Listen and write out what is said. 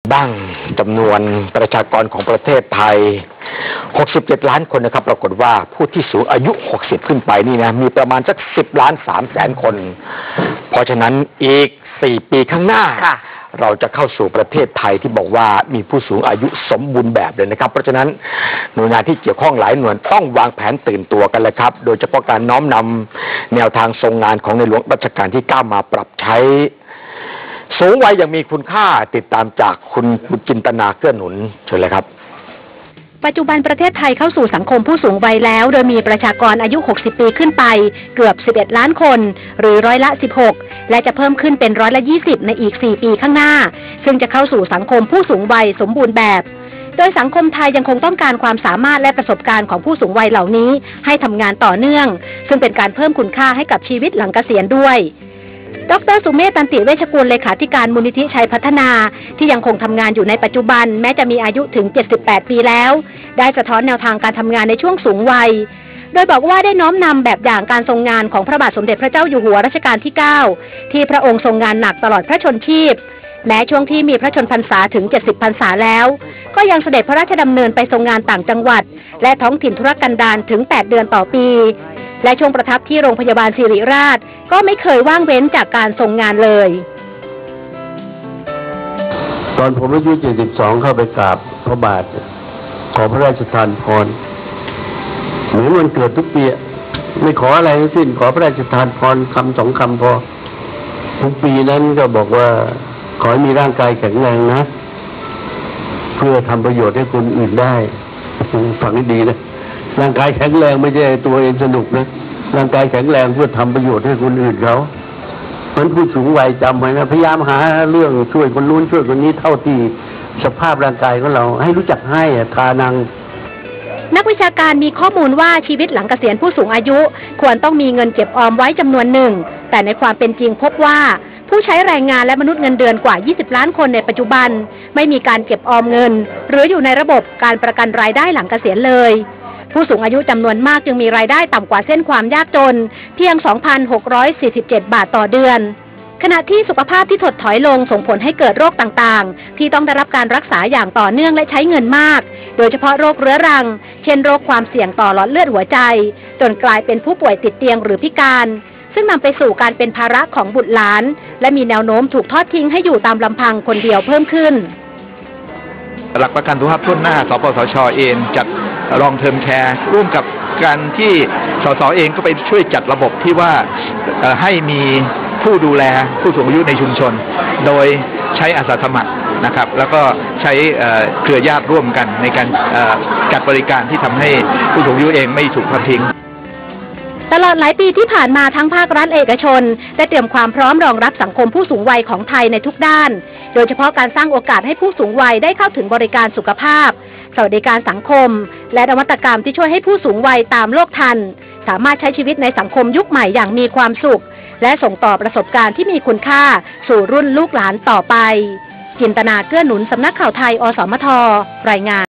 บ้างจำนวนประชากรของประเทศไทย67 ล้านคนนะครับปรากฏว่าผู้ที่สูงอายุ60ขึ้นไปนี่นะมีประมาณสัก10.3 ล้านคนเพราะฉะนั้นอีก4 ปีข้างหน้าเราจะเข้าสู่ประเทศไทยที่บอกว่ามีผู้สูงอายุสมบูรณ์แบบเลยนะครับเพราะฉะนั้นหน่วยงานที่เกี่ยวข้องหลายหน่วยต้องวางแผนตื่นตัวกันเลยครับโดยเฉพาะการน้อมนำแนวทางทรงงานของในหลวงรัชกาลที่ 9มาปรับใช้สูงวัยอย่างมีคุณค่าติดตามจากคุณจินตนาเกื้อหนุนเชิญเลยครับปัจจุบันประเทศไทยเข้าสู่สังคมผู้สูงวัยแล้วโดยมีประชากรอายุ60 ปีขึ้นไปเกือบ11 ล้านคนหรือ16%และจะเพิ่มขึ้นเป็น20%ในอีก4 ปีข้างหน้าซึ่งจะเข้าสู่สังคมผู้สูงวัยสมบูรณ์แบบโดยสังคมไทยยังคงต้องการความสามารถและประสบการณ์ของผู้สูงวัยเหล่านี้ให้ทำงานต่อเนื่องซึ่งเป็นการเพิ่มคุณค่าให้กับชีวิตหลังเกษียณด้วยดร.สุเมธ ตันติเวชกุลเลขาธิการมูลนิธิชัยพัฒนาที่ยังคงทำงานอยู่ในปัจจุบันแม้จะมีอายุถึง78 ปีแล้วได้สะท้อนแนวทางการทำงานในช่วงสูงวัยโดยบอกว่าได้น้อมนำแบบอย่างการทรงงานของพระบาทสมเด็จพระเจ้าอยู่หัวรัชกาลที่ 9ที่พระองค์ทรงงานหนักตลอดพระชนชีพแม้ช่วงที่มีพระชนพรรษาถึง70 พรรษาแล้วก็ยังเสด็จพระราชดำเนินไปทรงงานต่างจังหวัดและท้องถิ่นธุรกันดารถึง8 เดือนต่อปีและช่วงประทับที่โรงพยาบาลศิริราชก็ไม่เคยว่างเว้นจากการทรงงานเลยตอนผมอายุ72เข้าไปกราบพระบาทขอพระราชทานพรเหมือนวันเกิดทุกปีไม่ขออะไรทั้งสิ้นขอพระราชทานพรคำ2 คำพอทุกปีนั้นก็บอกว่าขอให้มีร่างกายแข็งแรงนะเพื่อทำประโยชน์ให้คนอื่นได้ฟังให้ดีนะร่างกายแข็งแรงไม่ใช่ตัวเองสนุกนะร่างกายแข็งแรงเพื่อทำประโยชน์ให้คนอื่นเขาเพราะผู้สูงวัยจำไว้นะพยายามหาเรื่องช่วยคนนู้นช่วยคนนี้เท่าที่สภาพร่างกายของเราให้รู้จักให้ทานังนักวิชาการมีข้อมูลว่าชีวิตหลังเกษียณผู้สูงอายุควรต้องมีเงินเก็บออมไว้จำนวนหนึ่งแต่ในความเป็นจริงพบว่าผู้ใช้แรงงานและมนุษย์เงินเดือนกว่า20 ล้านคนในปัจจุบันไม่มีการเก็บออมเงินหรืออยู่ในระบบการประกันรายได้หลังเกษียณเลยผู้สูงอายุจำนวนมากจึงมีรายได้ต่ำกว่าเส้นความยากจนเพียง 2,647 บาทต่อเดือนขณะที่สุขภาพที่ถดถอยลงส่งผลให้เกิดโรคต่างๆที่ต้องได้รับการรักษาอย่างต่อเนื่องและใช้เงินมากโดยเฉพาะโรคเรื้อรังเช่นโรคความเสี่ยงต่อหลอดเลือดหัวใจจนกลายเป็นผู้ป่วยติดเตียงหรือพิการซึ่งนำไปสู่การเป็นภาระของบุตรหลานและมีแนวโน้มถูกทอดทิ้งให้อยู่ตามลำพังคนเดียวเพิ่มขึ้นหลักประกันสุขภาพทั่วหน้าสปสช.เองจัดลองเทอมแคร์ร่วมกับการที่สส.เองก็ไปช่วยจัดระบบที่ว่าให้มีผู้ดูแลผู้สูงอายุในชุมชนโดยใช้อาสาสมัครนะครับแล้วก็ใช้เครือญาติร่วมกันในการจัดบริการที่ทำให้ผู้สูงอายุเองไม่ถูกทอดทิ้งตลอดหลายปีที่ผ่านมาทั้งภาครัฐเอกชนได้เตรียมความพร้อมรองรับสังคมผู้สูงวัยของไทยในทุกด้านโดยเฉพาะการสร้างโอกาสให้ผู้สูงวัยได้เข้าถึงบริการสุขภาพสวัสดิการสังคมและนวัตกรรมที่ช่วยให้ผู้สูงวัยตามโลกทันสามารถใช้ชีวิตในสังคมยุคใหม่อย่างมีความสุขและส่งต่อประสบการณ์ที่มีคุณค่าสู่รุ่นลูกหลานต่อไปจินตนาเกื้อหนุนสำนักข่าวไทยอสมทรายงาน